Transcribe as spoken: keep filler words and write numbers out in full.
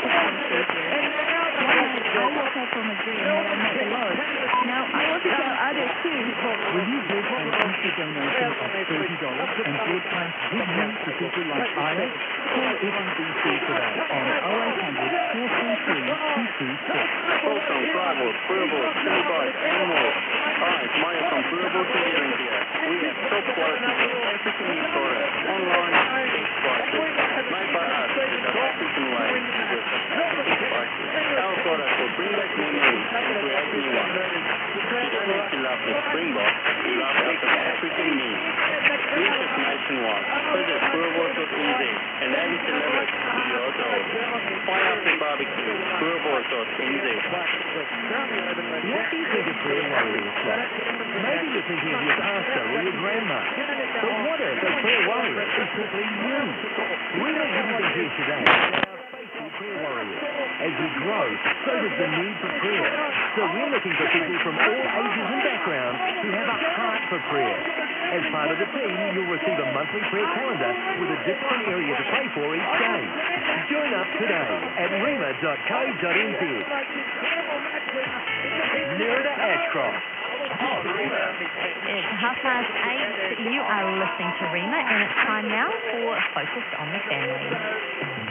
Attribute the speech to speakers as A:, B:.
A: I also from a dream that I met the Lord. Now, I want to tell others too.
B: Will you give an Easter donation of thirty dollars and broadcast good news to people like Aya? Call F B C today on oh eight hundred, four three three, two two six.
C: Welcome, travel, Beverage, city bikes, and more. Hi, it's Maya from Beverage Engineering here. We have top quality of everything in storage, online, fixed prices. Made by us, with a Wellington way, with fixed prices. Our products will bring back memories and create new ones. You don't need to love the Springbok, you love us of everything new. We ship nationwide, visit Beverage dot N Z and add celebrities to your door. Fire up the barbecue, Beverage dot N Z.
D: What do you think a prayer warrior looks like? Maybe you're thinking of your pastor or your grandma. But what if a prayer warrior is simply you? We don't have to here today. Our faithful prayer warriors. As we grow, so does the need for prayer. So we're looking for people from all ages and backgrounds who have a heart for prayer. As part of the team, you'll receive a monthly prayer calendar with a different area to pray for each day. Join us today at rhema dot co dot n z. Nerida Ashcroft.
E: It's half past eight. You are listening to Rhema, and it's time now for Focused on the Family.